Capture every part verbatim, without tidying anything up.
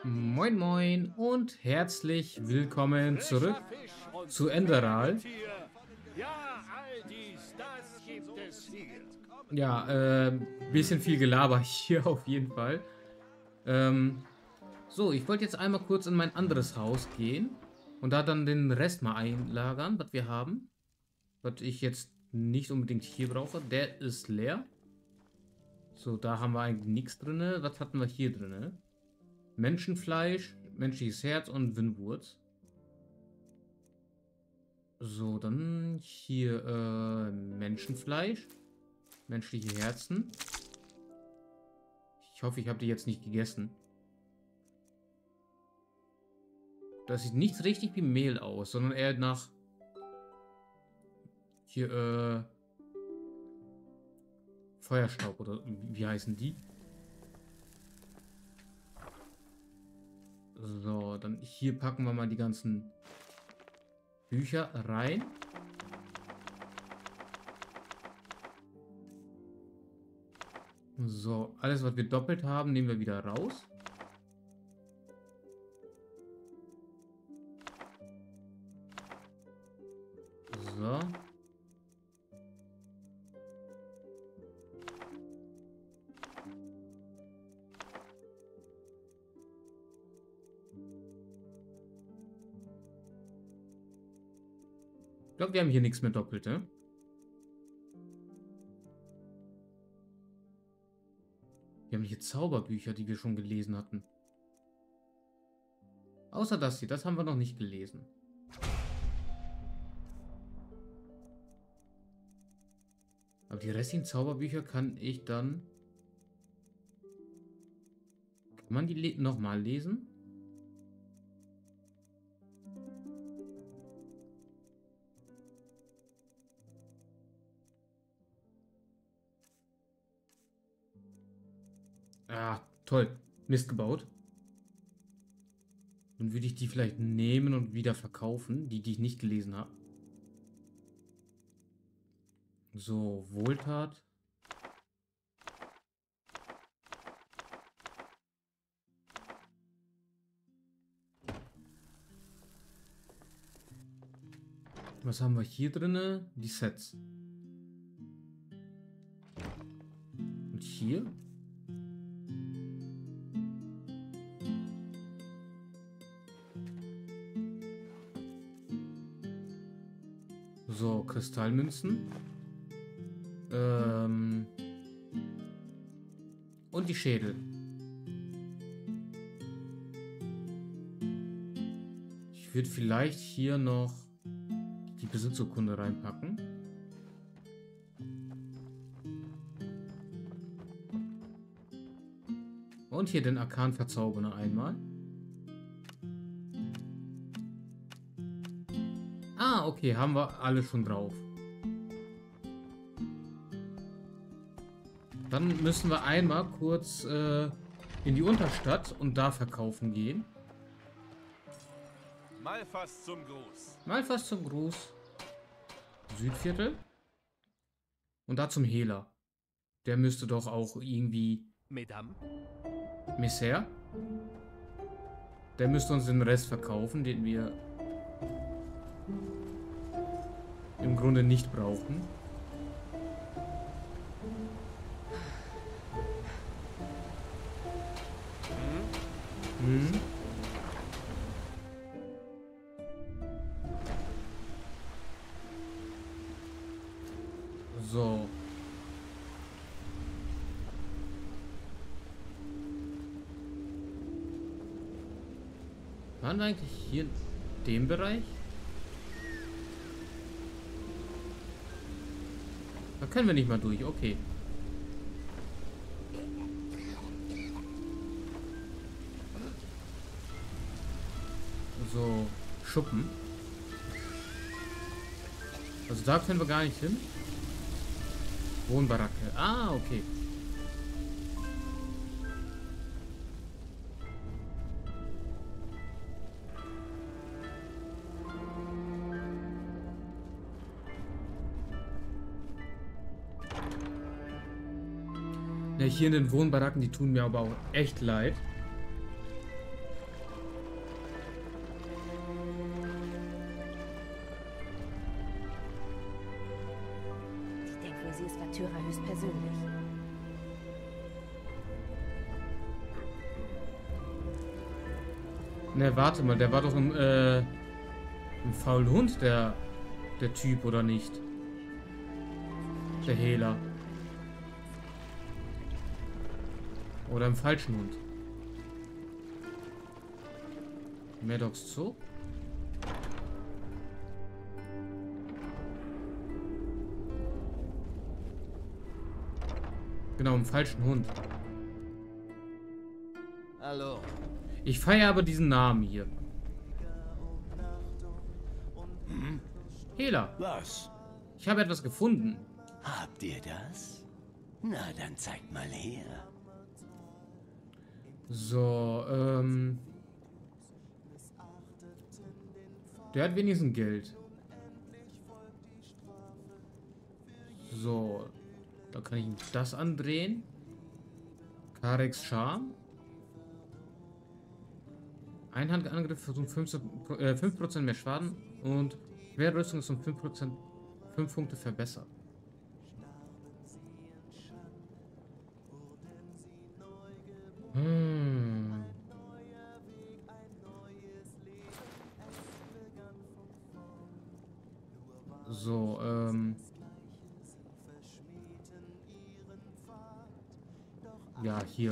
Moin Moin und herzlich willkommen zurück zu Enderal. Ja, all dies, das gibt es hier. Ja, äh, bisschen viel Gelaber hier auf jeden Fall. Ähm, so, ich wollte jetzt einmal kurz in mein anderes Haus gehen und da dann den Rest mal einlagern, was wir haben. Was ich jetzt nicht unbedingt hier brauche. Der ist leer. So, da haben wir eigentlich nichts drin. Was hatten wir hier drin? Menschenfleisch, menschliches Herz und Winwurz. So, dann hier äh, Menschenfleisch, menschliche Herzen. Ich hoffe, ich habe die jetzt nicht gegessen. Das sieht nicht richtig wie Mehl aus, sondern eher nach hier äh, Feuerstaub oder wie heißen die? So, dann hier packen wir mal die ganzen Bücher rein. So, alles, was wir doppelt haben, nehmen wir wieder raus. So. Ich glaube, wir haben hier nichts mehr doppelt, ne? Wir haben hier Zauberbücher, die wir schon gelesen hatten. Außer das hier, das haben wir noch nicht gelesen. Aber die restlichen Zauberbücher kann ich dann... Kann man die le nochmal lesen? Ah, toll. Mist gebaut. Dann würde ich die vielleicht nehmen und wieder verkaufen, die, die ich nicht gelesen habe. So, Wohltat. Was haben wir hier drin? Die Sets. Und hier? So, Kristallmünzen. Ähm und die Schädel. Ich würde vielleicht hier noch die Besitzurkunde reinpacken. Und hier den Arkan Verzauberer einmal. Ah, okay, haben wir alle schon drauf. Dann müssen wir einmal kurz äh, in die Unterstadt und da verkaufen gehen. Malfas zum Gruß. Malfas zum Gruß. Südviertel. Und da zum Hehler. Der müsste doch auch irgendwie... Mesdames. Messer. Der müsste uns den Rest verkaufen, den wir im Grunde nicht brauchen. Hm. So. Waren wir eigentlich hier in dem Bereich? Da können wir nicht mal durch, okay. So, Schuppen. Also da können wir gar nicht hin. Wohnbaracke. Ah, okay. Ja, hier in den Wohnbaracken, die tun mir aber auch echt leid. Märtyrer höchstpersönlich. Ne, warte mal, der war doch ein, äh, ein Faulhund, der, der Typ, oder nicht? Der Hehler. Oder im falschen Hund. Maddox Zoo? Genau, im falschen Hund. Hallo. Ich feiere aber diesen Namen hier. Hm? Hehler. Was? Ich habe etwas gefunden. Habt ihr das? Na, dann zeigt mal her. So, ähm... der hat wenigstens Geld. So. Da kann ich ihm das andrehen. Karex Charme. Einhandangriff für um fünf Prozent mehr Schaden und Schwerrüstung ist um fünf Prozent fünf Punkte verbessert. Hm. So, ähm... ja, hier.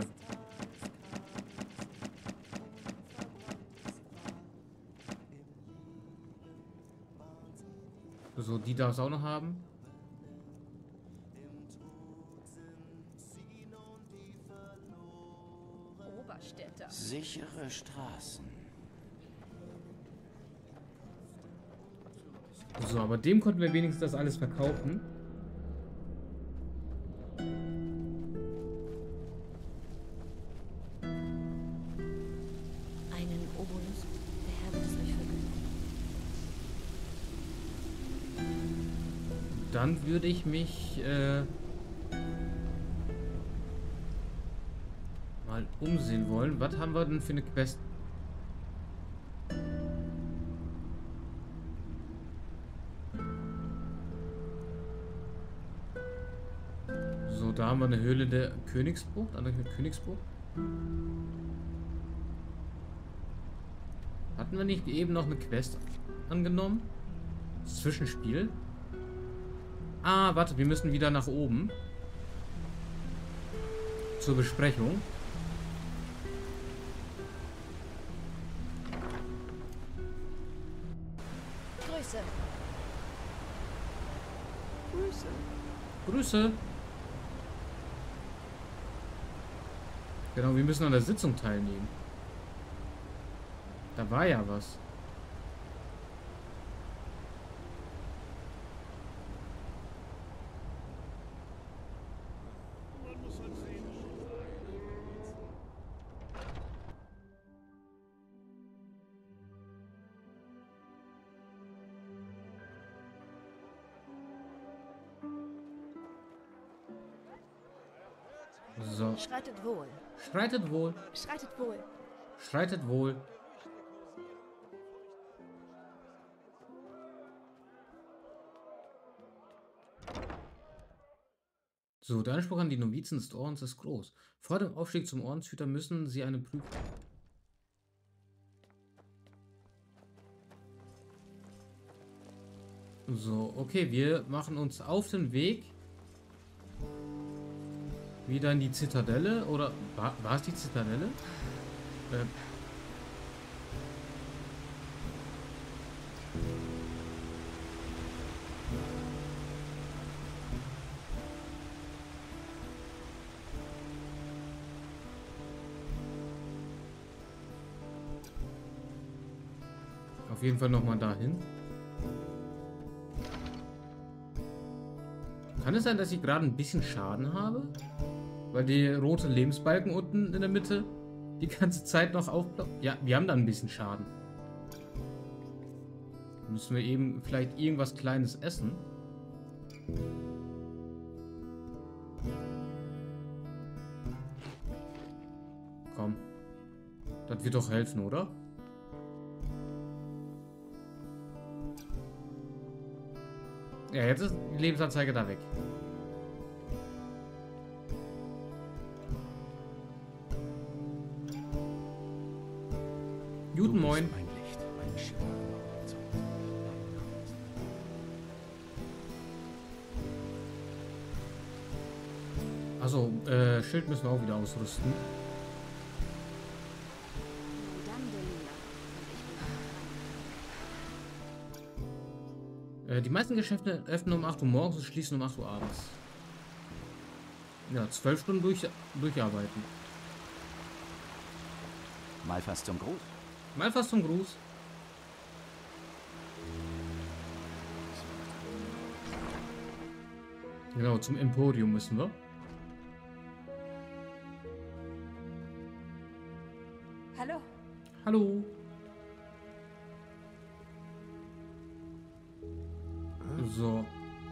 So, die darf es auch noch haben. Oberstädter. Sichere Straßen. So, aber dem konnten wir wenigstens das alles verkaufen. Einen Obolus, der Herr wird es euch vergönnen. Dann würde ich mich äh, mal umsehen wollen. Was haben wir denn für eine Quest? So, da haben wir eine Höhle der Königsbucht, an der Königsbucht. Hatten wir nicht eben noch eine Quest angenommen? Das Zwischenspiel? Ah, warte, wir müssen wieder nach oben. Zur Besprechung. Grüße. Grüße. Grüße. Genau, wir müssen an der Sitzung teilnehmen. Da war ja was. So. Schreitet wohl. Schreitet wohl. Schreitet wohl. Schreitet wohl. So, der Anspruch an die Novizen des Ordens ist groß. Vor dem Aufstieg zum Ordenshüter müssen sie eine Prüfung. So, okay, wir machen uns auf den Weg wieder in die Zitadelle. Oder war, war es die Zitadelle? Äh, Auf jeden Fall nochmal dahin. Kann es sein, dass ich gerade ein bisschen Schaden habe? Weil die rote Lebensbalken unten in der Mitte die ganze Zeit noch aufploppt. Ja, wir haben da ein bisschen Schaden. Müssen wir eben vielleicht irgendwas Kleines essen? Komm. Das wird doch helfen, oder? Ja, jetzt ist die Lebensanzeige da weg. Guten Moin. Mein Licht, mein Schimmer am Horizont. Also, äh, Schild müssen wir auch wieder ausrüsten. Äh, die meisten Geschäfte öffnen um acht Uhr morgens und schließen um acht Uhr abends. Ja, zwölf Stunden durch, durcharbeiten. Mal fast zum Gruß. Mal fast zum Gruß. Genau, zum Emporium müssen wir. Hallo. Hallo. So.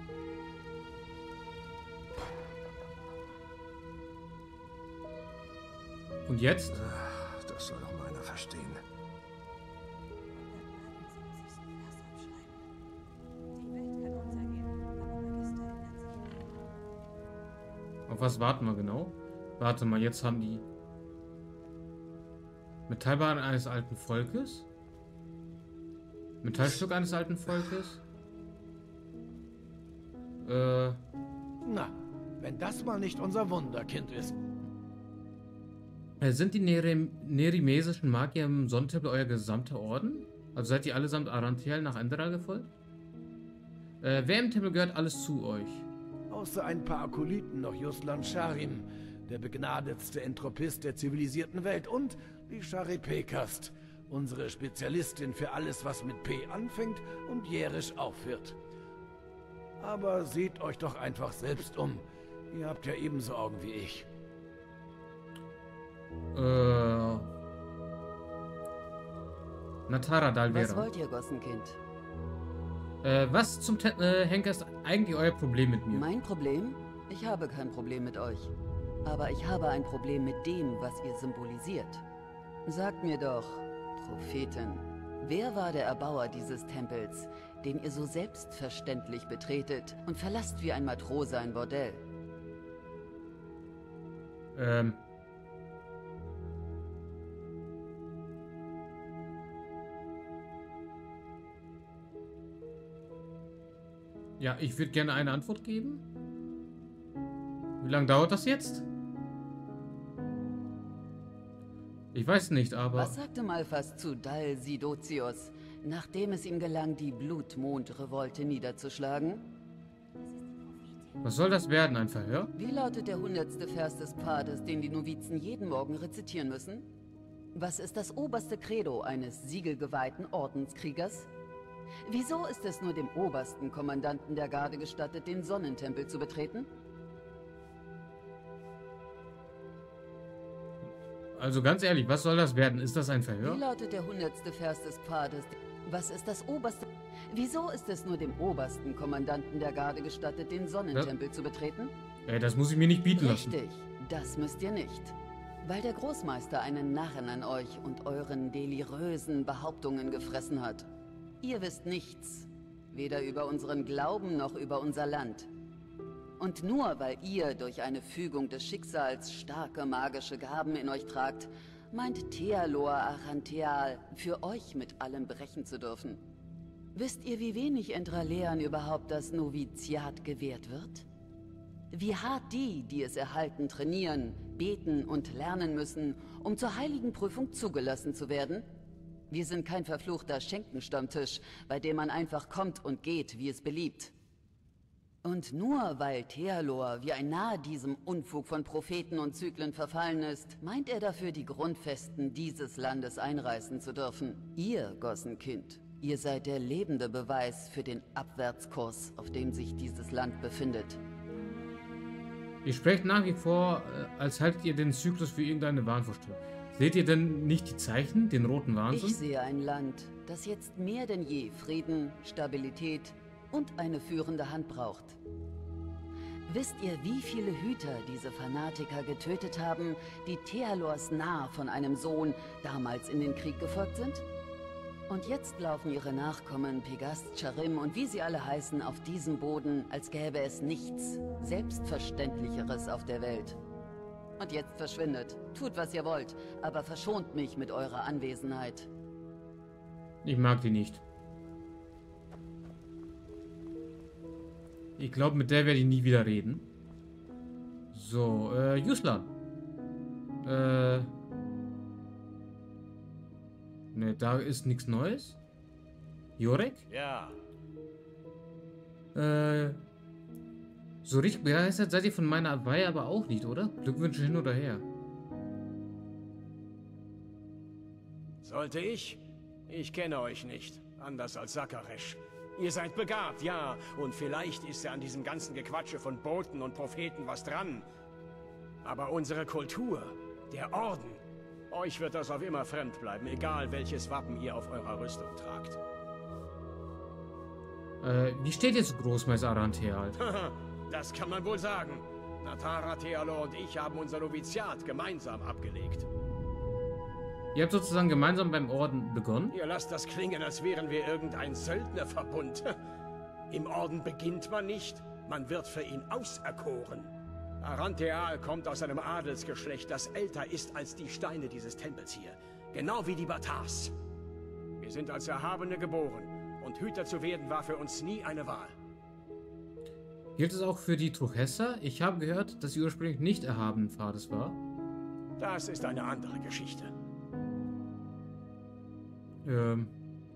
Und jetzt? Das soll doch mal einer verstehen. Auf was warten wir genau? Warte mal, jetzt haben die Metallbahn eines alten Volkes. Metallstück eines alten Volkes. Äh. Na, wenn das mal nicht unser Wunderkind ist. Sind die Neri nerimesischen Magier im Sonnentempel euer gesamter Orden? Also seid ihr allesamt Arantiel nach Enderal gefolgt? Äh, wer im Tempel gehört alles zu euch? Außer ein paar Akolyten noch Yuslan Sharim, der begnadetste Entropist der zivilisierten Welt, und die Sharipekast, unsere Spezialistin für alles, was mit P anfängt und jährisch aufhört. Aber seht euch doch einfach selbst um. Ihr habt ja ebenso Augen wie ich. Äh. Natara Dalvera. Was wollt ihr, Gossenkind? Äh, was zum Te äh, Henker ist eigentlich euer Problem mit mir? Mein Problem? Ich habe kein Problem mit euch. Aber ich habe ein Problem mit dem, was ihr symbolisiert. Sagt mir doch, Prophetin, wer war der Erbauer dieses Tempels, den ihr so selbstverständlich betretet und verlasst wie ein Matrose ein Bordell? Ähm. Ja, ich würde gerne eine Antwort geben. Wie lange dauert das jetzt? Ich weiß nicht, aber... Was sagte Malphas zu Dal Sidotius, nachdem es ihm gelang, die Blutmond-Revolte niederzuschlagen? Was soll das werden, ein Verhör? Wie lautet der hundertste Vers des Pfades, den die Novizen jeden Morgen rezitieren müssen? Was ist das oberste Credo eines siegelgeweihten Ordenskriegers? Wieso ist es nur dem obersten Kommandanten der Garde gestattet, den Sonnentempel zu betreten? Also ganz ehrlich, was soll das werden? Ist das ein Wie Verhör? lautet der hundertste Vers des Pfades? Was ist das oberste... Wieso ist es nur dem obersten Kommandanten der Garde gestattet, den Sonnentempel zu betreten? Äh, das muss ich mir nicht bieten lassen. Richtig, das müsst ihr nicht. Weil der Großmeister einen Narren an euch und euren delirösen Behauptungen gefressen hat. Ihr wisst nichts, weder über unseren Glauben noch über unser Land. Und nur weil ihr durch eine Fügung des Schicksals starke magische Gaben in euch tragt, meint Thealor Arantheal, für euch mit allem brechen zu dürfen. Wisst ihr, wie wenig Entraleern überhaupt das Noviziat gewährt wird? Wie hart die, die es erhalten, trainieren, beten und lernen müssen, um zur heiligen Prüfung zugelassen zu werden? Wir sind kein verfluchter Schenkenstammtisch, bei dem man einfach kommt und geht, wie es beliebt. Und nur weil Thealor wie ein Narr diesem Unfug von Propheten und Zyklen verfallen ist, meint er dafür, die Grundfesten dieses Landes einreißen zu dürfen. Ihr, Gossenkind, ihr seid der lebende Beweis für den Abwärtskurs, auf dem sich dieses Land befindet. Ihr sprecht nach wie vor, äh, als haltet ihr den Zyklus für irgendeine Wahnvorstellung. Seht ihr denn nicht die Zeichen, den roten Wahnsinn? Ich sehe ein Land, das jetzt mehr denn je Frieden, Stabilität und eine führende Hand braucht. Wisst ihr, wie viele Hüter diese Fanatiker getötet haben, die Thealors Narr von einem Sohn damals in den Krieg gefolgt sind? Und jetzt laufen ihre Nachkommen Pegast, Charim und wie sie alle heißen auf diesem Boden, als gäbe es nichts Selbstverständlicheres auf der Welt. Und jetzt verschwindet. Tut, was ihr wollt, aber verschont mich mit eurer Anwesenheit. Ich mag die nicht. Ich glaube, mit der werde ich nie wieder reden. So, äh, Juslan. Äh. Ne, da ist nichts Neues. Jorek? Ja, Äh. So richtig begeistert seid ihr von meiner Weihe aber auch nicht, oder? Glückwünsche hin oder her. sollte ich? Ich kenne euch nicht, anders als Sakaresh. Ihr seid begabt, ja, und vielleicht ist ja an diesem ganzen Gequatsche von Boten und Propheten was dran. Aber unsere Kultur, der Orden, euch wird das auf immer fremd bleiben, egal welches Wappen ihr auf eurer Rüstung tragt. Äh, wie steht jetzt Großmeister Arantheal? Das kann man wohl sagen. Natara, Thealor und ich haben unser Noviziat gemeinsam abgelegt. Ihr habt sozusagen gemeinsam beim Orden begonnen? Ihr lasst das klingen, als wären wir irgendein Söldnerverbund. Im Orden beginnt man nicht, man wird für ihn auserkoren. Arantheal kommt aus einem Adelsgeschlecht, das älter ist als die Steine dieses Tempels hier. Genau wie die Batars. Wir sind als Erhabene geboren und Hüter zu werden war für uns nie eine Wahl. Gilt es auch für die Truchessa? Ich habe gehört, dass sie ursprünglich nicht erhabenen Pfades war. Das ist eine andere Geschichte. Ähm.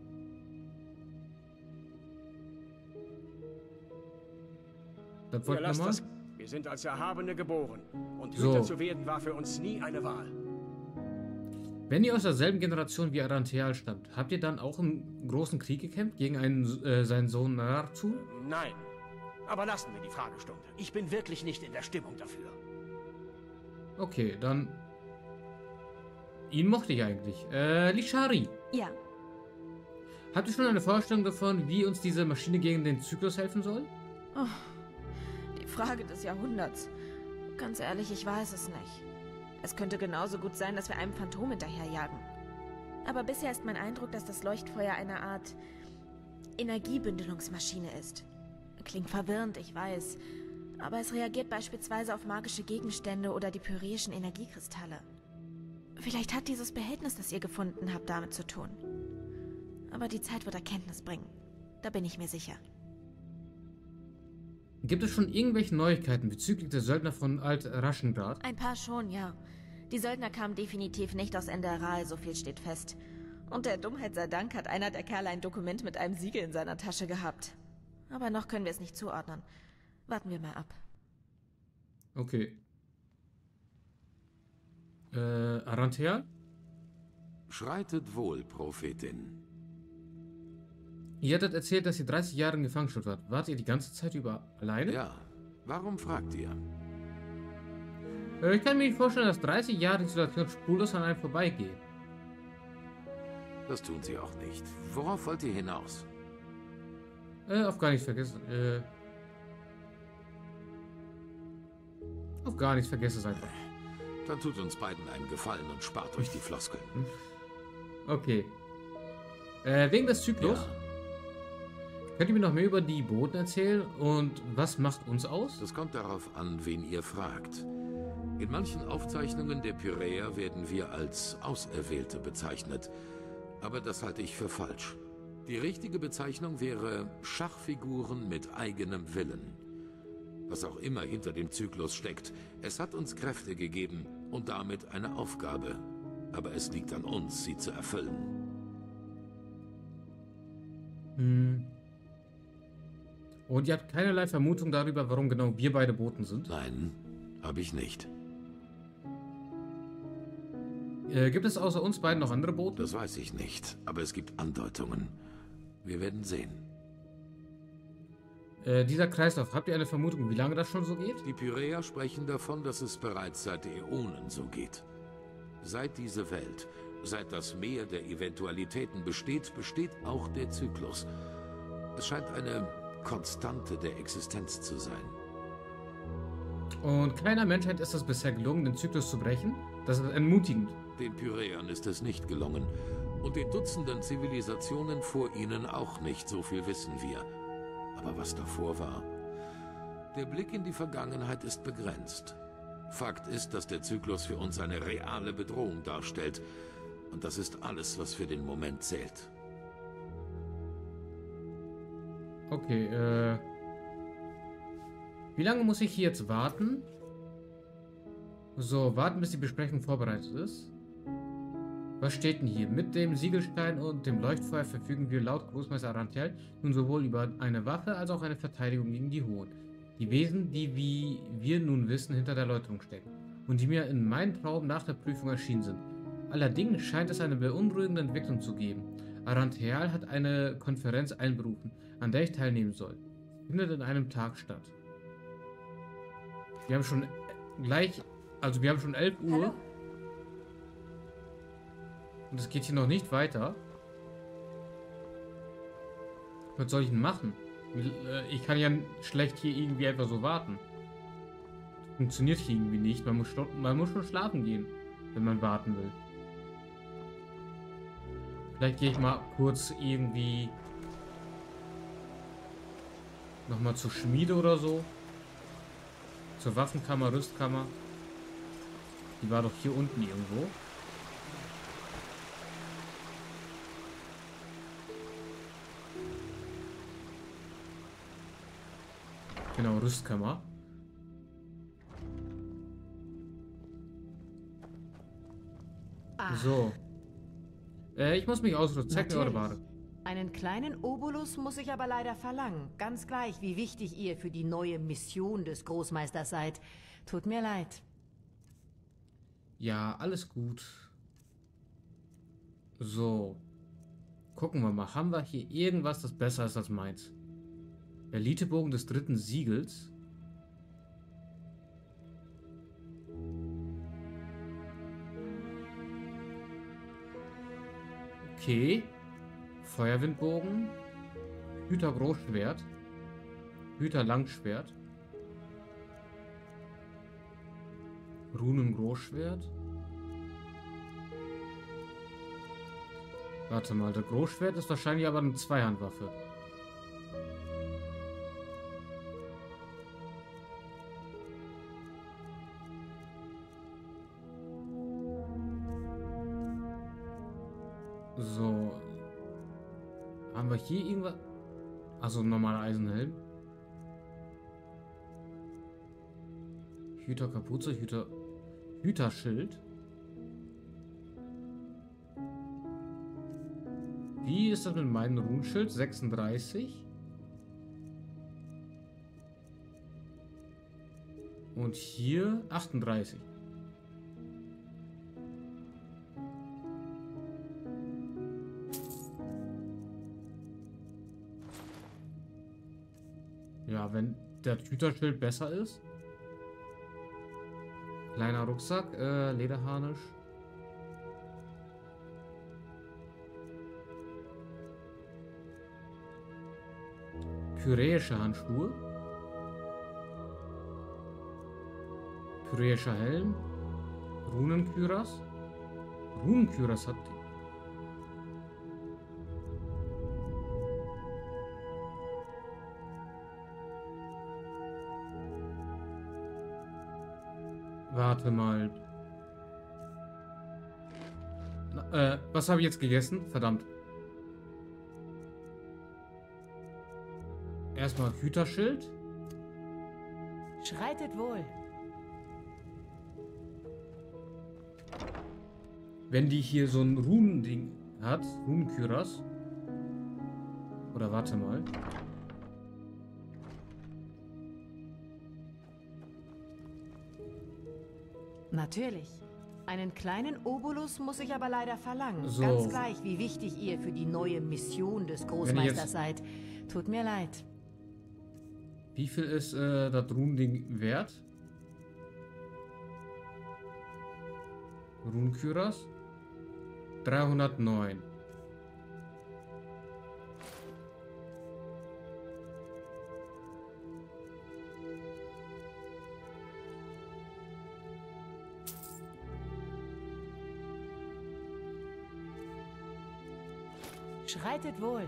Das Ihr wollt ihr lasst mal? das... Wir sind als Erhabene geboren und So. Hüter zu werden war für uns nie eine Wahl. Wenn ihr aus derselben Generation wie Arantheal stammt, habt ihr dann auch im großen Krieg gekämpft gegen einen, äh, seinen Sohn Narzu? Nein. Aber lassen wir die Fragestunde. Ich bin wirklich nicht in der Stimmung dafür. Okay, dann... Ihn mochte ich eigentlich. Äh, Lishari. Ja, Habt ihr schon eine Vorstellung davon, wie uns diese Maschine gegen den Zyklus helfen soll? Die Frage des Jahrhunderts. Ganz ehrlich, ich weiß es nicht. Es könnte genauso gut sein, dass wir einem Phantom hinterherjagen. aber bisher ist mein Eindruck, dass das Leuchtfeuer eine Art Energiebündelungsmaschine ist. Klingt verwirrend, ich weiß. Aber es reagiert beispielsweise auf magische Gegenstände oder die pyreischen Energiekristalle. Vielleicht hat dieses Behältnis, das ihr gefunden habt, damit zu tun. Aber die Zeit wird Erkenntnis bringen. Da bin ich mir sicher. Gibt es schon irgendwelche Neuigkeiten bezüglich der Söldner von Alt-Raschengrad? Ein paar schon, ja. Die Söldner kamen definitiv nicht aus Enderal, so viel steht fest. Und der Dummheit sei Dank hat einer der Kerle ein Dokument mit einem Siegel in seiner Tasche gehabt. Aber noch können wir es nicht zuordnen. Warten wir mal ab. Okay. Äh, Arantheal? Schreitet wohl, Prophetin. Ihr hattet erzählt, dass ihr dreißig Jahre in Gefangenschaft wart. Wart ihr die ganze Zeit über alleine? Ja, warum fragt ihr? Äh, ich kann mir nicht vorstellen, dass dreißig Jahre Isolation spurlos an einem vorbeigehen. Das tun sie auch nicht. Worauf wollt ihr hinaus? Äh, auf gar nichts vergessen. Äh. Auf gar nichts vergessen es einfach. Dann tut uns beiden einen Gefallen und spart euch die Floskeln. Okay. Äh, wegen des Zyklus. Ja, Könnt ihr mir noch mehr über die Boten erzählen und was macht uns aus? das kommt darauf an, wen ihr fragt. In manchen Aufzeichnungen der Pyräer werden wir als Auserwählte bezeichnet. Aber das halte ich für falsch. Die richtige Bezeichnung wäre Schachfiguren mit eigenem Willen. Was auch immer hinter dem Zyklus steckt, es hat uns Kräfte gegeben und damit eine Aufgabe. Aber es liegt an uns, sie zu erfüllen. Hm. Und ihr habt keinerlei Vermutung darüber, warum genau wir beide Boten sind? Nein, habe ich nicht. Äh, gibt es außer uns beiden noch andere Boten? Das weiß ich nicht, aber es gibt Andeutungen. Wir werden sehen. Äh, dieser Kreislauf, habt ihr eine Vermutung, wie lange das schon so geht? Die Pyräer sprechen davon, dass es bereits seit Äonen so geht. Seit diese Welt, seit das Meer der Eventualitäten besteht, besteht auch der Zyklus. Es scheint eine Konstante der Existenz zu sein. Und keiner Menschheit ist es bisher gelungen, den Zyklus zu brechen? Das ist entmutigend. Den Pyräern ist es nicht gelungen. Und den Dutzenden Zivilisationen vor ihnen auch nicht, so viel wissen wir. Aber was davor war? Der Blick in die Vergangenheit ist begrenzt. Fakt ist, dass der Zyklus für uns eine reale Bedrohung darstellt. Und das ist alles, was für den Moment zählt. Okay, äh... wie lange muss ich hier jetzt warten? So, warten, bis die Besprechung vorbereitet ist. Was steht denn hier? Mit dem Siegelstein und dem Leuchtfeuer verfügen wir laut Großmeister Arantel nun sowohl über eine Waffe als auch eine Verteidigung gegen die Hohen. Die Wesen, die wie wir nun wissen, hinter der Erläuterung stecken und die mir in meinen Traum nach der Prüfung erschienen sind. Allerdings scheint es eine beunruhigende Entwicklung zu geben. Arantel hat eine Konferenz einberufen, an der ich teilnehmen soll. Sie findet in einem Tag statt. Wir haben schon gleich, also wir haben schon elf Uhr. Hallo. Und es geht hier noch nicht weiter. Was soll ich denn machen? Ich kann ja schlecht hier irgendwie einfach so warten. Funktioniert hier irgendwie nicht. Man muss, man muss schon schlafen gehen, wenn man warten will. Vielleicht gehe ich mal kurz irgendwie nochmal zur Schmiede oder so. Zur Waffenkammer, Rüstkammer. Die war doch hier unten irgendwo. Genau, Rüstkammer. Ah, So. Äh, ich muss mich ausrüsten. Zeig mir eure natürlich. Ware. Einen kleinen Obolus muss ich aber leider verlangen. Ganz gleich, wie wichtig ihr für die neue Mission des Großmeisters seid. Tut mir leid. Ja, alles gut. So. Gucken wir mal. Haben wir hier irgendwas, das besser ist als meins? Elitebogen des dritten Siegels. Okay. Feuerwindbogen. Hüter Großschwert. Hüter Langschwert. Runen Großschwert. Warte mal, der Großschwert ist wahrscheinlich aber eine Zweihandwaffe. So. Haben wir hier irgendwas? Also ein normaler Eisenhelm. Hüterkapuze, Hüter. Hüterschild. Wie ist das mit meinem Runenschild? sechsunddreißig. Und hier achtunddreißig. Ja, wenn der Hüterschild besser ist. Kleiner Rucksack, äh, Lederharnisch. Pyräische Handschuhe. Pyräischer Helm. Runenkyras. Runenkyras hat die. Warte mal. Na, äh, was habe ich jetzt gegessen? Verdammt. Erstmal Hüterschild. Schreitet wohl. Wenn die hier so ein Runending hat, Runenkyras. Oder warte mal. Natürlich. Einen kleinen Obolus muss ich aber leider verlangen. So. Ganz gleich, wie wichtig ihr für die neue Mission des Großmeisters seid. Tut mir leid. Wie viel ist äh, das Runending wert? Runenkyras? dreihundertneun. Schreitet wohl.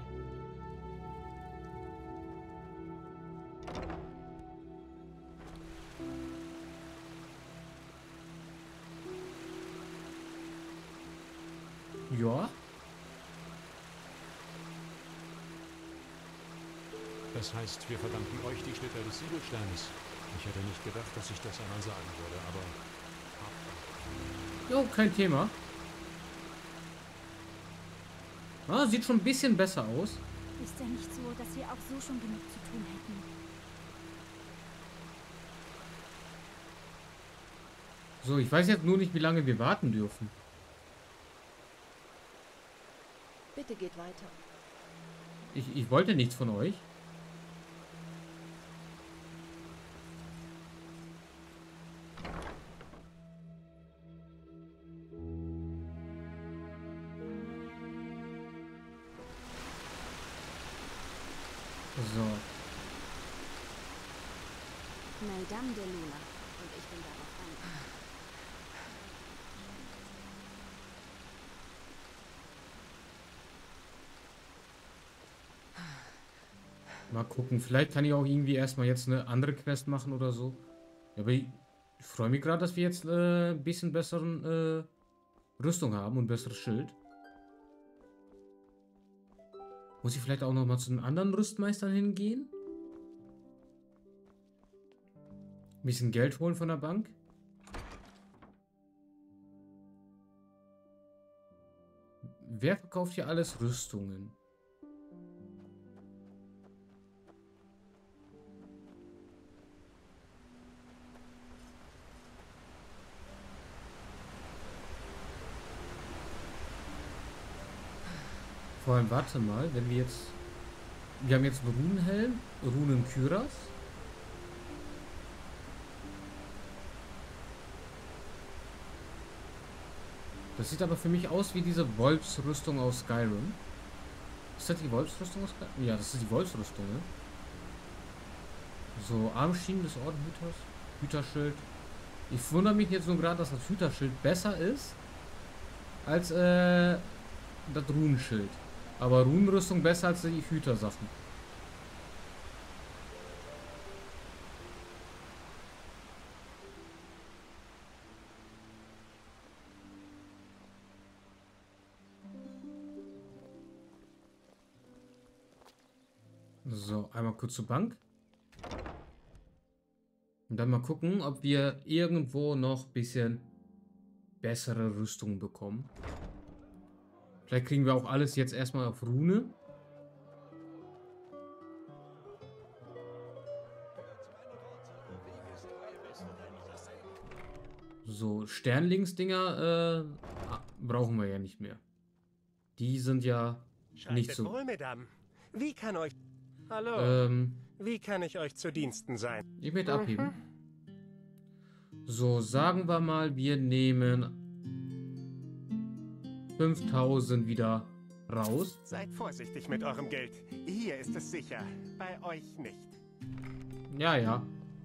Ja. Das heißt, wir verdanken euch die Schnitter des Siegelsteines. Ich hätte nicht gedacht, dass ich das einmal sagen würde, aber... Jo, kein Thema. Ah, sieht schon ein bisschen besser aus. Ist ja nicht so, dass wir auch so schon genug zu tun hätten. So, ich weiß jetzt nur nicht, wie lange wir warten dürfen. Bitte geht weiter. Ich, ich wollte nichts von euch. So. Madame de Luna. Und ich bin darauf an. Mal gucken, vielleicht kann ich auch irgendwie erstmal jetzt eine andere Quest machen oder so. Ja, aber ich, ich freue mich gerade, dass wir jetzt äh, ein bisschen besseren äh, Rüstung haben und besseres Schild. Muss ich vielleicht auch noch mal zu den anderen Rüstmeistern hingehen? Ein bisschen Geld holen von der Bank. Wer verkauft hier alles Rüstungen? Vor allem, warte mal, wenn wir jetzt... Wir haben jetzt einen Runenhelm, Runenkyras. Das sieht aber für mich aus wie diese Wolfsrüstung aus Skyrim. Ist das die Wolfsrüstung aus Skyrim? Ja, das ist die Wolfsrüstung, ne? So, Armschienen des Ordenhüters, Hüterschild. Ich wundere mich jetzt nur gerade, dass das Hüterschild besser ist als äh, das Runenschild. Aber Runenrüstung besser als die Hütersachen. So, einmal kurz zur Bank. Und dann mal gucken, ob wir irgendwo noch ein bisschen bessere Rüstung bekommen. Vielleicht kriegen wir auch alles jetzt erstmal auf Rune. So, Sternlingsdinger äh, brauchen wir ja nicht mehr. Die sind ja nicht so. Wohl, Madame. Wie kann euch... Hallo. Ähm, Wie kann ich euch zu Diensten sein? Ich möchte abheben. So, sagen wir mal, wir nehmen fünftausend wieder raus. Seid vorsichtig mit eurem Geld. Hier ist es sicher. Bei euch nicht. Ja, ja.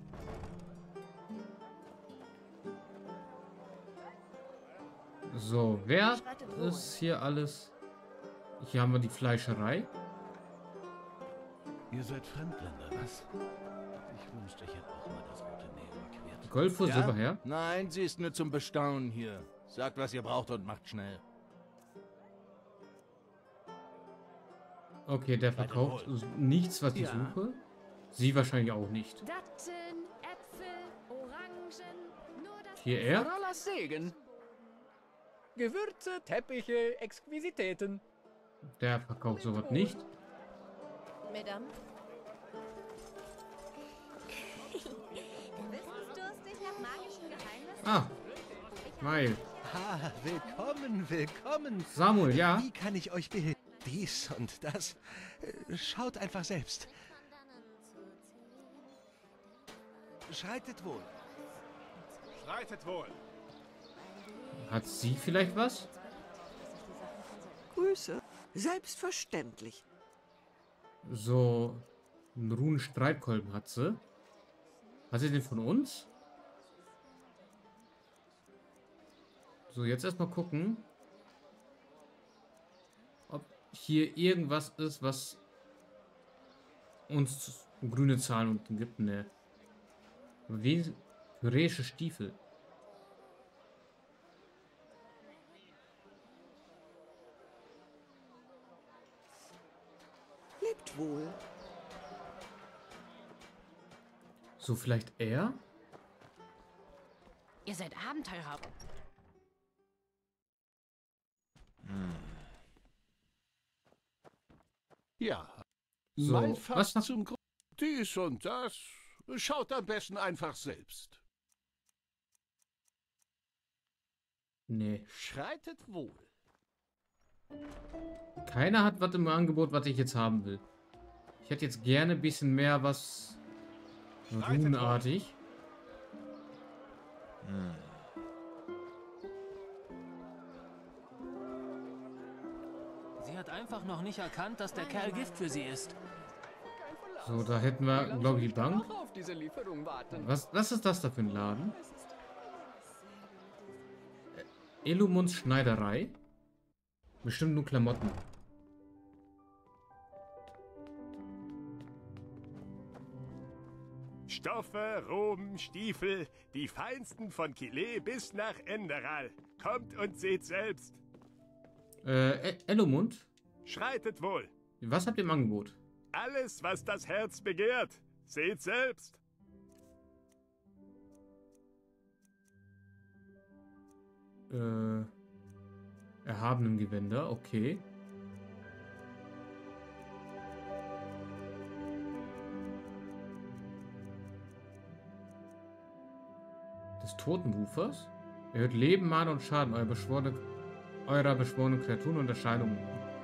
So, wer ist hier alles? Hier haben wir die Fleischerei. Ihr seid Fremdländer, was? Ich wünschte, ich hätte auch mal das Rote Meer überquert. Gold vor Ja? Silber her. Nein, sie ist nur zum Bestaunen hier. Sagt, was ihr braucht und macht schnell. Okay, der verkauft nichts, was ich Ja. suche. Sie wahrscheinlich auch nicht. Datteln, Äpfel, Orangen, nur das... Hier er. Ralas Segen. Gewürze, Teppiche, Exquisitäten. Der verkauft sowas nicht. Madame? Wissensdurstig nach magischen Geheimnissen? Ah, Weil. Ah, willkommen, willkommen. Samuel, ja? Wie kann ich euch behilfen? Dies und das. Äh, Schaut einfach selbst. Schreitet wohl. Schreitet wohl. Hat sie vielleicht was? Grüße. Selbstverständlich. So, einen Runen-Streitkolben hat sie. Hat sie den von uns? So, jetzt erstmal gucken, ob hier irgendwas ist, was uns grüne Zahlen unten gibt. Ne. Pyräische Stiefel. Lebt wohl. So, vielleicht er? Ihr seid Abenteurer. Hm. Ja. So, Mal was fast noch? zum Grund. Dies und das. Schaut am besten einfach selbst. Nee. Schreitet wohl. Keiner hat was im Angebot, was ich jetzt haben will. Ich hätte jetzt gerne ein bisschen mehr was runenartig. Hm. Sie hat einfach noch nicht erkannt, dass der Kerl Gift für sie ist. So, da hätten wir, glaube ich, die Bank. Noch auf diese Lieferung warten. Was, was ist das da für ein Laden? Äh, Elumunds Schneiderei. Bestimmt nur Klamotten. Stoffe, Roben, Stiefel, die feinsten von Kile bis nach Enderal. Kommt und seht selbst. Äh, E- Elumund? Schreitet wohl. Was habt ihr im Angebot? Alles, was das Herz begehrt. Seht selbst. Äh, erhabenen Gewänder, okay. Des Totenrufers? Erhöht Leben, Mana und Schaden eurer beschworene, eurer beschworenen Kreaturen und Erscheinungen.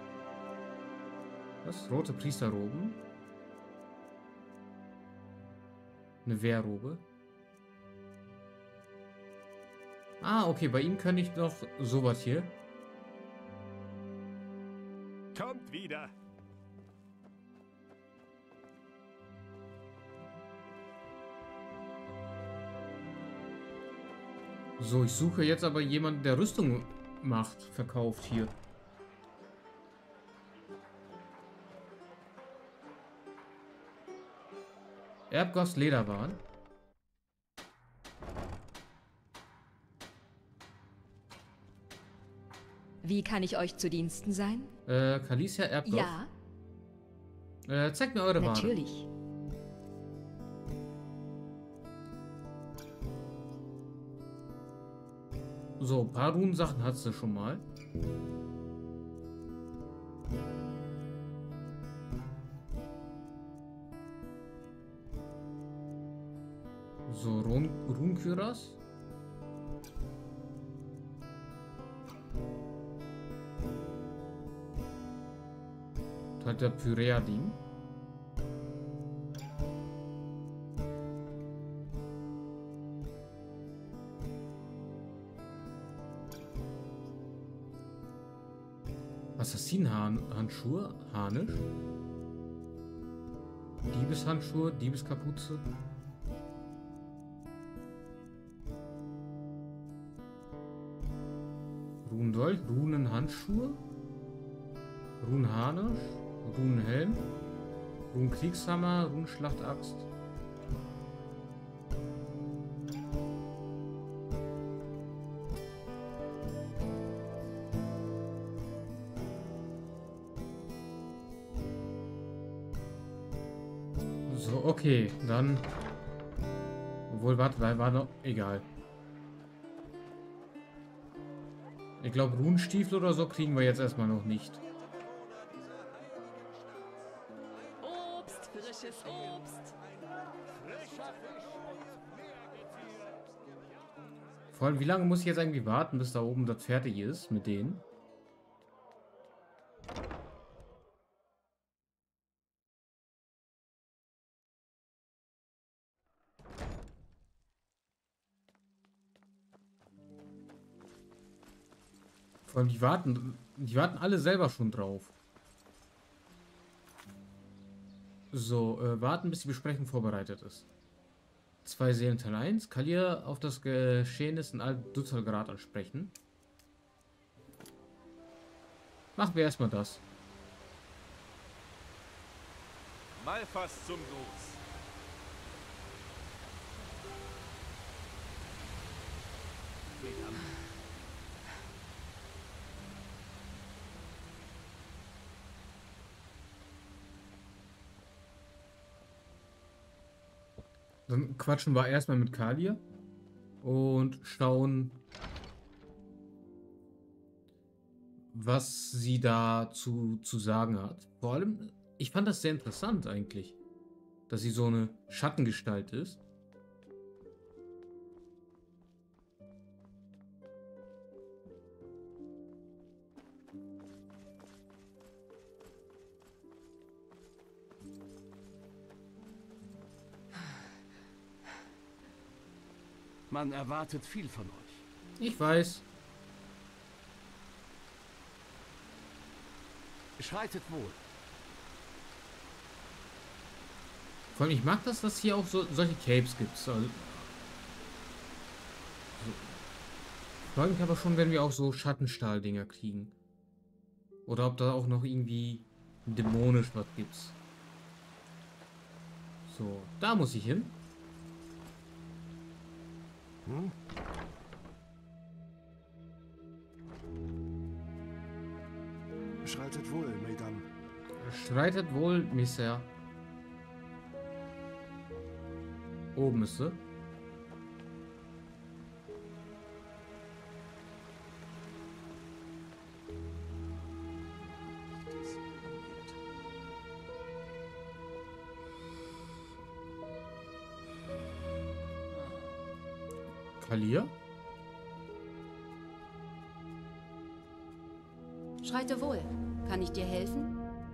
Was? Rote Priesterroben? Eine Wehrrobe? Ah, okay, bei ihm kann ich noch sowas hier. Kommt wieder. So, ich suche jetzt aber jemanden, der Rüstung macht, verkauft hier. Erbgoss Lederwaren. Wie kann ich euch zu Diensten sein? Äh, Kalicia Erbgoss. Ja. Äh, zeigt mir eure Ware. Natürlich. So, ein paar Runensachen hast du schon mal. So, Run Runenkyras. Halt der Pyrea-Ding. Assassinenhandschuhe, Harnisch. Diebeshandschuhe, Diebeskapuze. Runendolch, Runenhandschuhe. Runenharnisch, Runenhelm. Runenkriegshammer, Runenschlachtaxt. So, okay, dann. Obwohl, warte, war, war noch. Egal. Ich glaube, Runenstiefel oder so kriegen wir jetzt erstmal noch nicht. Obst, frisches Obst. Vor allem, wie lange muss ich jetzt eigentlich warten, bis da oben das fertig ist mit denen? Vor allem, die warten, die warten alle selber schon drauf. So, äh, warten, bis die Besprechung vorbereitet ist. Zwei Seelen Teil eins. Kalir auf das Geschehnis in Alt-Dutzalgrad ansprechen. Machen wir erstmal das. Malfas zum Gruß. Dann quatschen wir erstmal mit Kalia und schauen, was sie dazu zu sagen hat. Vor allem, ich fand das sehr interessant eigentlich, dass sie so eine Schattengestalt ist. Man erwartet viel von euch. Ich weiß. Schreitet wohl. Vor allem, ich mag das, dass hier auch so solche Capes gibt. Also, so. Ich frage mich aber schon, wenn wir auch so Schattenstahl-Dinger kriegen. Oder ob da auch noch irgendwie dämonisch was gibt's. So, da muss ich hin. Hm? Schreitet wohl, Mesdames. Schreitet wohl, Monsieur. Oben ist sie. Kalia? Schreite wohl. Kann ich dir helfen?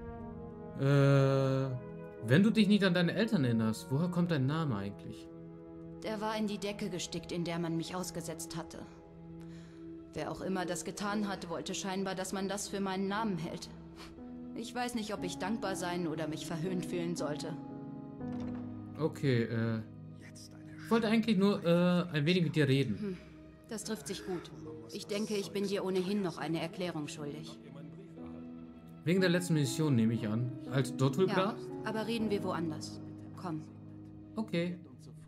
Äh, wenn du dich nicht an deine Eltern erinnerst, woher kommt dein Name eigentlich? Der war in die Decke gestickt, in der man mich ausgesetzt hatte. Wer auch immer das getan hat, wollte scheinbar, dass man das für meinen Namen hält. Ich weiß nicht, ob ich dankbar sein oder mich verhöhnt fühlen sollte. Okay, äh... ich wollte eigentlich nur äh, ein wenig mit dir reden. Hm, das trifft sich gut. Ich denke, ich bin dir ohnehin noch eine Erklärung schuldig. Wegen der letzten Mission nehme ich an. Als Dotulgrad? Ja, aber reden wir woanders. Komm. Okay.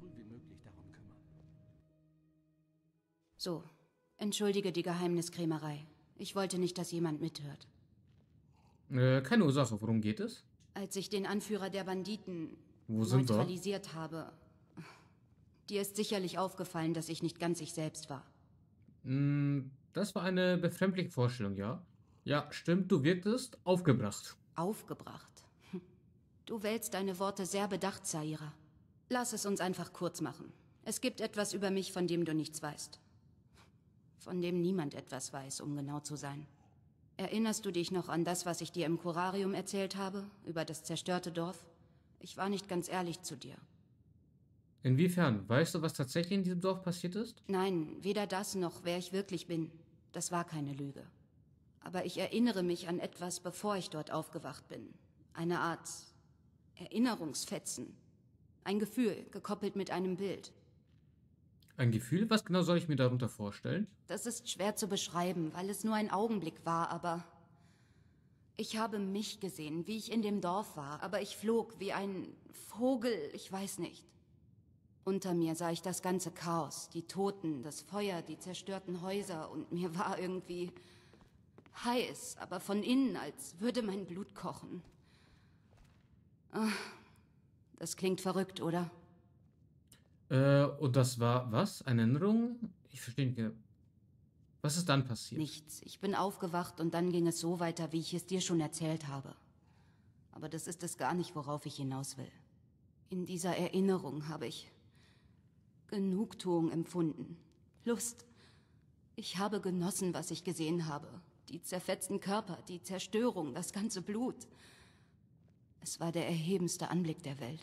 So, entschuldige die Geheimniskrämerei. Ich wollte nicht, dass jemand mithört. Äh, keine Ursache. Worum geht es? Als ich den Anführer der Banditen Wo sind neutralisiert wir? habe, dir ist sicherlich aufgefallen, dass ich nicht ganz ich selbst war. Mm, das war eine befremdliche Vorstellung, ja? Ja, stimmt, du wirktest aufgebracht. Aufgebracht? Du wählst deine Worte sehr bedacht, Saira. Lass es uns einfach kurz machen. Es gibt etwas über mich, von dem du nichts weißt. Von dem niemand etwas weiß, um genau zu sein. Erinnerst du dich noch an das, was ich dir im Curarium erzählt habe, über das zerstörte Dorf? Ich war nicht ganz ehrlich zu dir. Inwiefern? Weißt du, was tatsächlich in diesem Dorf passiert ist? Nein, weder das noch wer ich wirklich bin. Das war keine Lüge. Aber ich erinnere mich an etwas, bevor ich dort aufgewacht bin. Eine Art Erinnerungsfetzen. Ein Gefühl, gekoppelt mit einem Bild. Ein Gefühl? Was genau soll ich mir darunter vorstellen? Das ist schwer zu beschreiben, weil es nur ein Augenblick war, aber... Ich habe mich gesehen, wie ich in dem Dorf war, aber ich flog wie ein Vogel, ich weiß nicht. Unter mir sah ich das ganze Chaos, die Toten, das Feuer, die zerstörten Häuser und mir war irgendwie heiß, aber von innen, als würde mein Blut kochen. Ach, das klingt verrückt, oder? Äh, und das war was? Eine Erinnerung? Ich verstehe nicht. Was ist dann passiert? Nichts. Ich bin aufgewacht und dann ging es so weiter, wie ich es dir schon erzählt habe. Aber das ist es gar nicht, worauf ich hinaus will. In dieser Erinnerung habe ich Genugtuung empfunden. Lust. Ich habe genossen, was ich gesehen habe. Die zerfetzten Körper, die Zerstörung, das ganze Blut. Es war der erhebendste Anblick der Welt.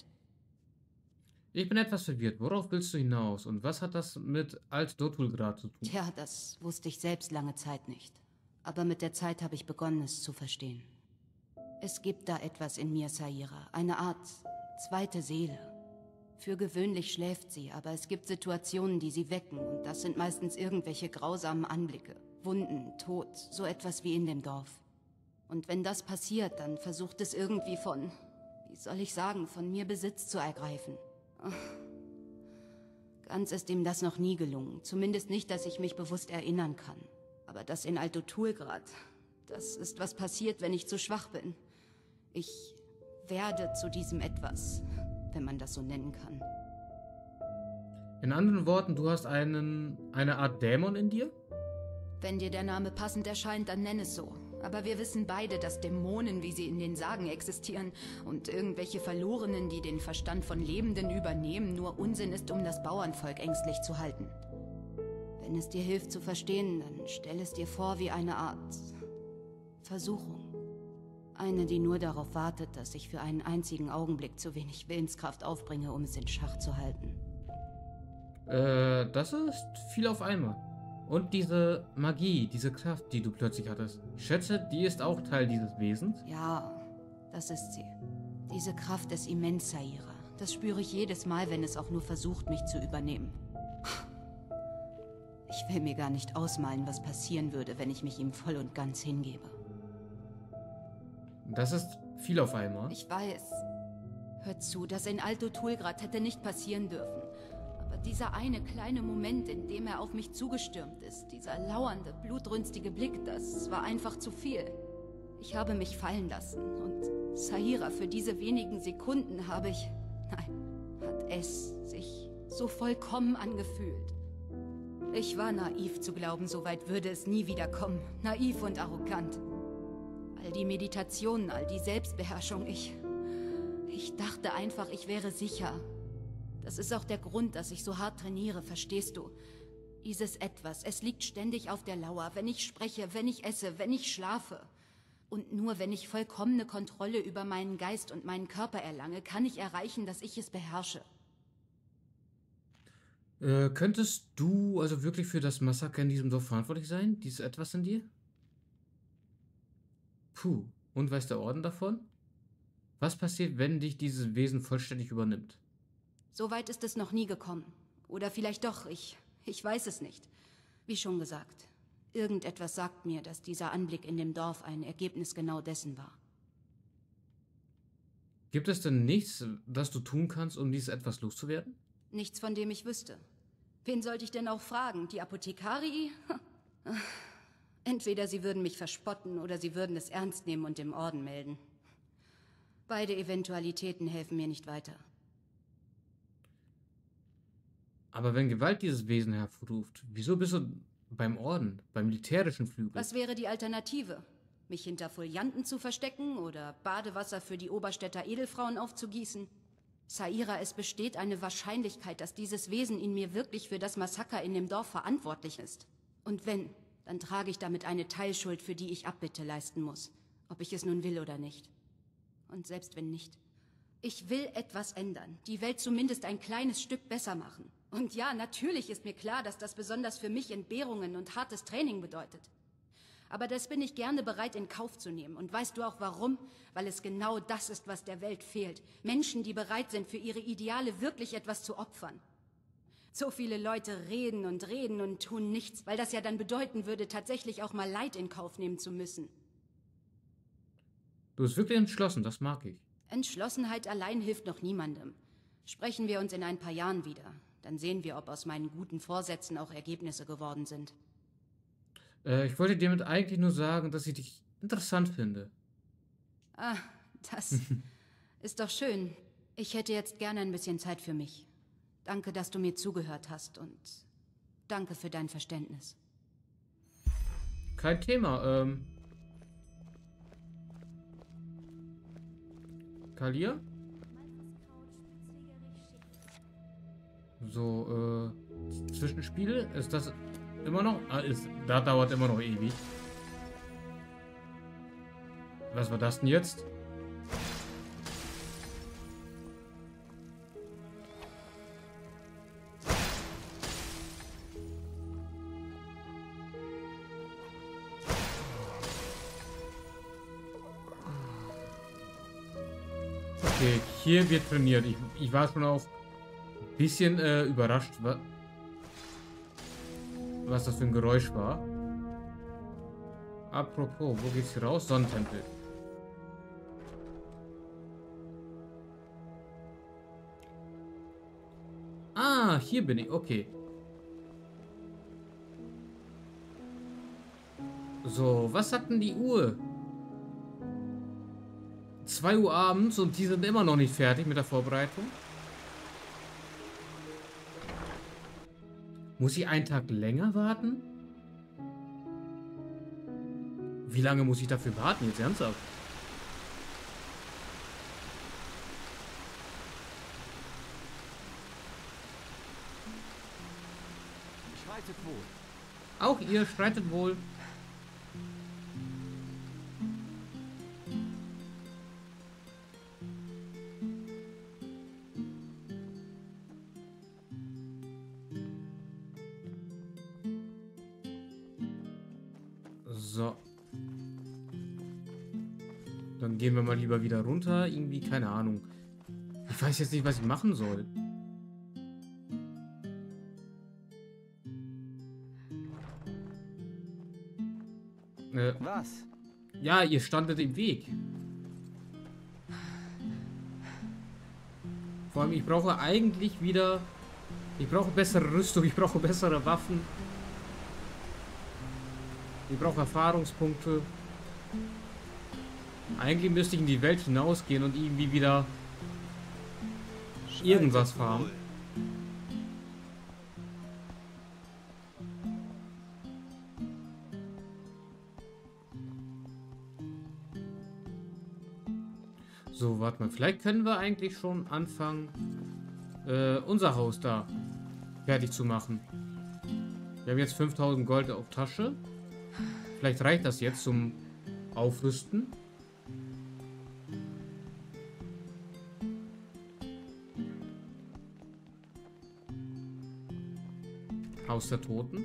Ich bin etwas verwirrt. Worauf willst du hinaus? Und was hat das mit Alt-Dotulgrad zu tun? Tja, das wusste ich selbst lange Zeit nicht. Aber mit der Zeit habe ich begonnen, es zu verstehen. Es gibt da etwas in mir, Saira. Eine Art zweite Seele. Für gewöhnlich schläft sie, aber es gibt Situationen, die sie wecken. Und das sind meistens irgendwelche grausamen Anblicke. Wunden, Tod, so etwas wie in dem Dorf. Und wenn das passiert, dann versucht es irgendwie von, wie soll ich sagen, von mir Besitz zu ergreifen. Ganz ist ihm das noch nie gelungen. Zumindest nicht, dass ich mich bewusst erinnern kann. Aber das in Alt-Dotulgrad, das ist, was passiert, wenn ich zu schwach bin. Ich werde zu diesem Etwas, wenn man das so nennen kann. In anderen Worten, du hast einen, eine Art Dämon in dir? Wenn dir der Name passend erscheint, dann nenn es so. Aber wir wissen beide, dass Dämonen, wie sie in den Sagen existieren, und irgendwelche Verlorenen, die den Verstand von Lebenden übernehmen, nur Unsinn ist, um das Bauernvolk ängstlich zu halten. Wenn es dir hilft zu verstehen, dann stell es dir vor wie eine Art Versuchung. Eine, die nur darauf wartet, dass ich für einen einzigen Augenblick zu wenig Willenskraft aufbringe, um es in Schach zu halten. Äh, das ist viel auf einmal. Und diese Magie, diese Kraft, die du plötzlich hattest. Ich schätze, die ist auch Teil dieses Wesens? Ja, das ist sie. Diese Kraft ist immens, Saira. Das spüre ich jedes Mal, wenn es auch nur versucht, mich zu übernehmen. Ich will mir gar nicht ausmalen, was passieren würde, wenn ich mich ihm voll und ganz hingebe. Das ist viel auf einmal. Ich weiß. Hör zu, das in Alto Tulgrad hätte nicht passieren dürfen. Aber dieser eine kleine Moment, in dem er auf mich zugestürmt ist, dieser lauernde, blutrünstige Blick, das war einfach zu viel. Ich habe mich fallen lassen und Saira, für diese wenigen Sekunden habe ich... Nein, hat es sich so vollkommen angefühlt. Ich war naiv zu glauben, so weit würde es nie wieder kommen. Naiv und arrogant. All die Meditationen, all die Selbstbeherrschung, ich... Ich dachte einfach, ich wäre sicher. Das ist auch der Grund, dass ich so hart trainiere, verstehst du? Dieses Etwas, es liegt ständig auf der Lauer, wenn ich spreche, wenn ich esse, wenn ich schlafe. Und nur wenn ich vollkommene Kontrolle über meinen Geist und meinen Körper erlange, kann ich erreichen, dass ich es beherrsche. Äh, könntest du also wirklich für das Massaker in diesem Dorf verantwortlich sein? Dieses Etwas in dir? Puh, und weiß der Orden davon? Was passiert, wenn dich dieses Wesen vollständig übernimmt? So weit ist es noch nie gekommen. Oder vielleicht doch, ich, ich weiß es nicht. Wie schon gesagt, irgendetwas sagt mir, dass dieser Anblick in dem Dorf ein Ergebnis genau dessen war. Gibt es denn nichts, das du tun kannst, um dieses Etwas loszuwerden? Nichts, von dem ich wüsste. Wen sollte ich denn auch fragen? Die Apothekarii? Entweder sie würden mich verspotten oder sie würden es ernst nehmen und dem Orden melden. Beide Eventualitäten helfen mir nicht weiter. Aber wenn Gewalt dieses Wesen hervorruft, wieso bist du beim Orden, beim militärischen Flügel? Was wäre die Alternative? Mich hinter Folianten zu verstecken oder Badewasser für die Oberstädter Edelfrauen aufzugießen? Saira, es besteht eine Wahrscheinlichkeit, dass dieses Wesen in mir wirklich für das Massaker in dem Dorf verantwortlich ist. Und wenn, dann trage ich damit eine Teilschuld, für die ich Abbitte leisten muss. Ob ich es nun will oder nicht. Und selbst wenn nicht. Ich will etwas ändern. Die Welt zumindest ein kleines Stück besser machen. Und ja, natürlich ist mir klar, dass das besonders für mich Entbehrungen und hartes Training bedeutet. Aber das bin ich gerne bereit in Kauf zu nehmen. Und weißt du auch warum? Weil es genau das ist, was der Welt fehlt. Menschen, die bereit sind, für ihre Ideale wirklich etwas zu opfern. So viele Leute reden und reden und tun nichts, weil das ja dann bedeuten würde, tatsächlich auch mal Leid in Kauf nehmen zu müssen. Du bist wirklich entschlossen, das mag ich. Entschlossenheit allein hilft noch niemandem. Sprechen wir uns in ein paar Jahren wieder. Dann sehen wir, ob aus meinen guten Vorsätzen auch Ergebnisse geworden sind. Äh, ich wollte dir damit eigentlich nur sagen, dass ich dich interessant finde. Ah, das ist doch schön. Ich hätte jetzt gerne ein bisschen Zeit für mich. Danke, dass du mir zugehört hast und danke für dein Verständnis. Kein Thema, ähm... Kalia? So, äh... Zwischenspiele? Ist das immer noch? Ah, ist, da dauert immer noch ewig. Was war das denn jetzt? Okay, hier wird trainiert. Ich, ich war schon auch ein bisschen äh, überrascht, wa was das für ein Geräusch war. Apropos, wo geht's hier raus? Sonnentempel. Ah, hier bin ich. Okay. So, was sagt denn die Uhr? zwei Uhr abends und die sind immer noch nicht fertig mit der Vorbereitung. Muss ich einen Tag länger warten? Wie lange muss ich dafür warten? Jetzt ernsthaft? Schreitet wohl. Auch ihr schreitet wohl. So. Dann gehen wir mal lieber wieder runter. Irgendwie, keine Ahnung. Ich weiß jetzt nicht, was ich machen soll. Äh, was? Ja, ihr standet im Weg. Vor allem, ich brauche eigentlich wieder... Ich brauche bessere Rüstung, ich brauche bessere Waffen. Ich brauche Erfahrungspunkte. Eigentlich müsste ich in die Welt hinausgehen und irgendwie wieder irgendwas farmen. So, warte mal. Vielleicht können wir eigentlich schon anfangen, äh, unser Haus da fertig zu machen. Wir haben jetzt fünftausend Gold auf Tasche. Vielleicht reicht das jetzt zum Aufrüsten. Haus der Toten.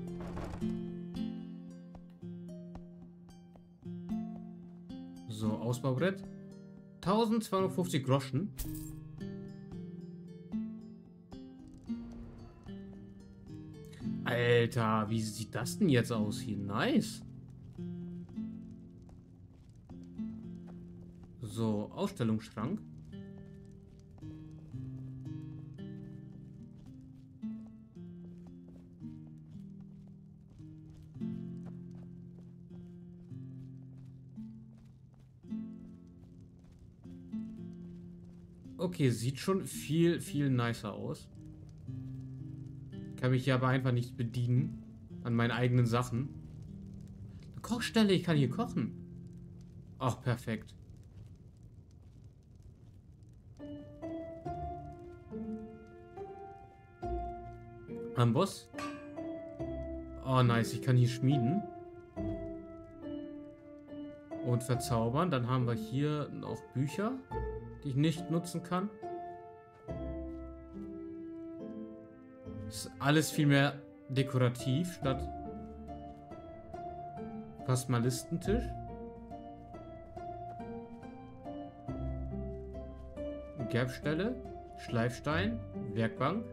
So, Ausbaubrett. eintausendzweihundertfünfzig Groschen. Alter, wie sieht das denn jetzt aus hier? Nice. So, Ausstellungsschrank. Okay, sieht schon viel, viel nicer aus. Kann mich hier aber einfach nicht bedienen an meinen eigenen Sachen. Eine Kochstelle, ich kann hier kochen. Ach, perfekt. Amboss. Oh, nice, ich kann hier schmieden. Und verzaubern. Dann haben wir hier noch Bücher, die ich nicht nutzen kann. Ist alles viel mehr dekorativ statt fast mal Listentisch. Gerbstelle, Schleifstein, Werkbank.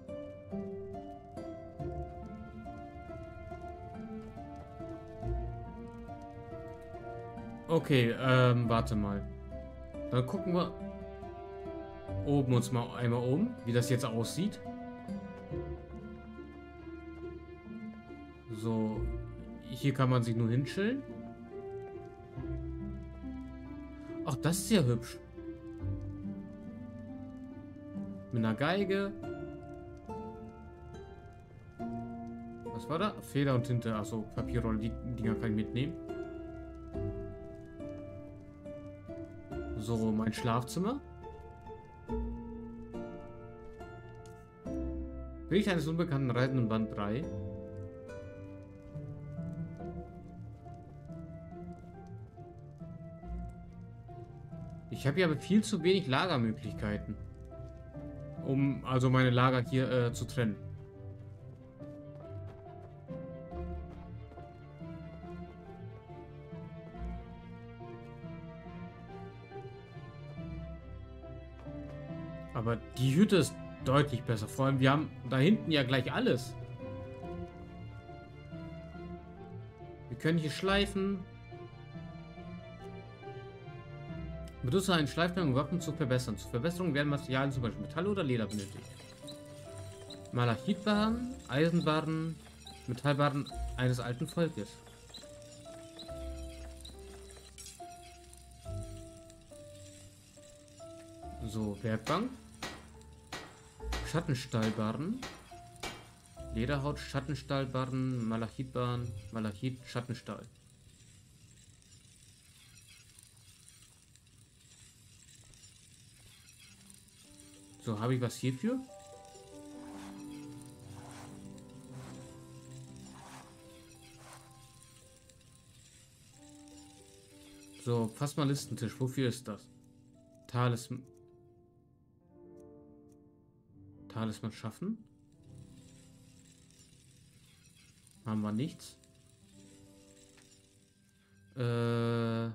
Okay, ähm, warte mal. Dann gucken wir oben uns mal einmal um, wie das jetzt aussieht. So, hier kann man sich nur hinschillen. Ach, das ist ja hübsch. Mit einer Geige. Was war da? Feder und Tinte. Achso, Papierrolle, die Dinger kann ich mitnehmen. So, mein Schlafzimmer. Bericht eines unbekannten Reisenden, Band drei. Ich habe hier aber viel zu wenig Lagermöglichkeiten, um also meine Lager hier äh, zu trennen. Aber die Hütte ist deutlich besser. Vor allem, wir haben da hinten ja gleich alles. Wir können hier schleifen. Benutze einen Schleifstein, um Waffen zu verbessern. Zur Verbesserung werden Materialien, zum Beispiel Metall oder Leder, benötigt. Malachitbarren, Eisenbarren, Metallbarren eines alten Volkes. So, Werkbank. Schattenstahlbarren. Lederhaut, Schattenstahlbarren, Malachitbarren, Malachit, Schattenstahl. So, habe ich was hierfür? So, fass mal Listentisch. Wofür ist das? Talisman. Talisman schaffen? Haben wir nichts? Äh...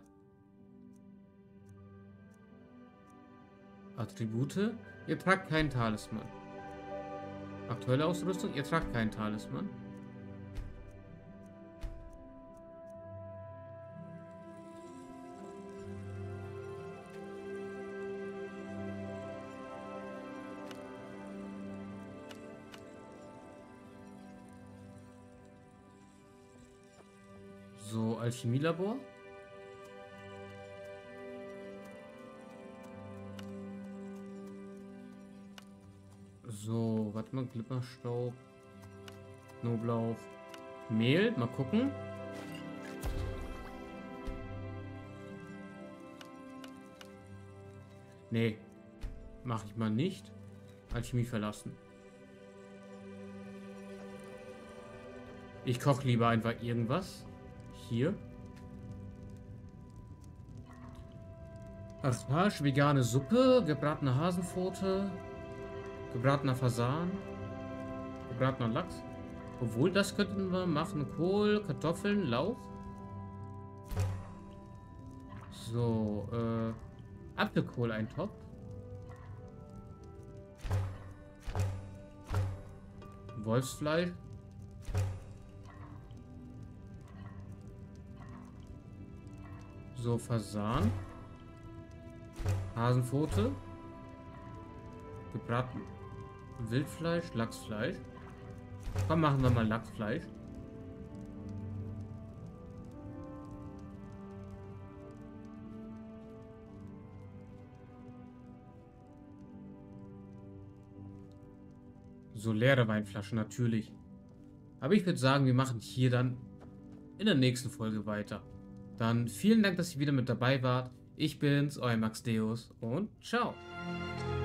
Attribute? Ihr tragt keinen Talisman. Aktuelle Ausrüstung? Ihr tragt keinen Talisman. So, Alchemielabor. So, warte mal, Glipperstaub, Knoblauch, Mehl, mal gucken. Nee, mache ich mal nicht. Alchemie verlassen. Ich koche lieber einfach irgendwas. Hier. Asparage, vegane Suppe, gebratene Hasenpfote, gebratener Fasan, gebratener Lachs. Obwohl, das könnten wir machen. Kohl, Kartoffeln, Lauch. So, äh, Apfelkohl-Eintopf. Wolfsfleisch. So, Fasan. Hasenpfote. Gebraten. Wildfleisch, Lachsfleisch. Komm, machen wir mal Lachsfleisch. So, leere Weinflaschen, natürlich. Aber ich würde sagen, wir machen hier dann in der nächsten Folge weiter. Dann vielen Dank, dass ihr wieder mit dabei wart. Ich bin's, euer Max Deus und ciao.